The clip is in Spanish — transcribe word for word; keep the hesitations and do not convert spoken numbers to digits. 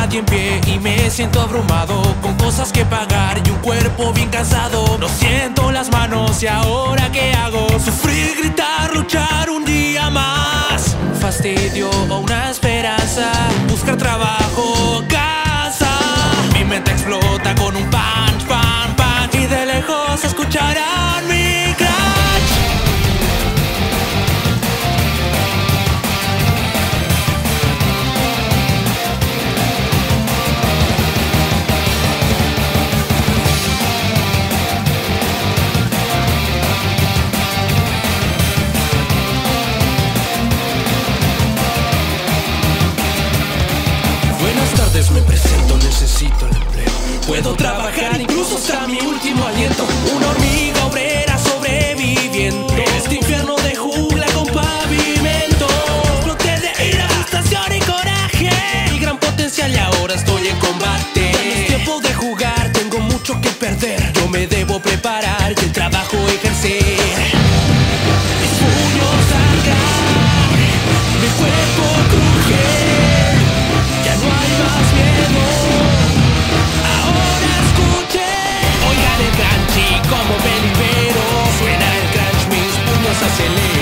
nadie en pie y me siento abrumado, con cosas que pagar y un cuerpo bien cansado. No siento las manos y ahora ¿qué hago? Sufrir, gritar, luchar un día más. Un fastidio o una esperanza, buscar trabajo, casa. Mi mente explota con un punch, punch, punch, y de lejos escucharán mi crash. Me presento, necesito el empleo. Puedo trabajar incluso hasta mi último aliento. Una hormiga obrera sobreviviendo este infierno de jungla con pavimento. Exploté de ira, frustración y coraje. Mi gran potencial y ahora estoy en combate. Ya no es tiempo de jugar, tengo mucho que perder. Yo me debo preparar y el trabajo ejercer. Mis puños sangran, mi cuerpo cruje. Ya no hay más miedo, ahora escuche. Oigan el crunch y como me libero. Suena el crunch, mis puños aceleran.